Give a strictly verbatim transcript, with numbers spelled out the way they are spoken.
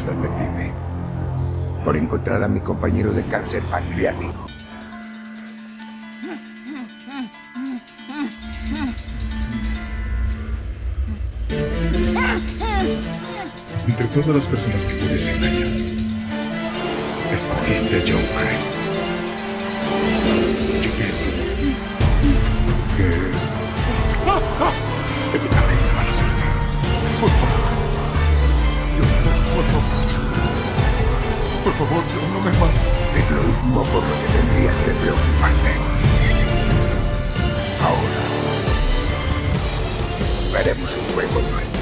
Gracias, detective, por encontrar a mi compañero de cáncer pancreático. Entre todas las personas que pude engañar, escogiste a Joe Crane. ¿Y qué es? ¿Qué es? Épicamente mala suerte. Por favor. Yo, por favor. Por favor, yo, no me mates. Es lo último por lo que tendrías que preocuparte. Ahora veremos un juego nuevo.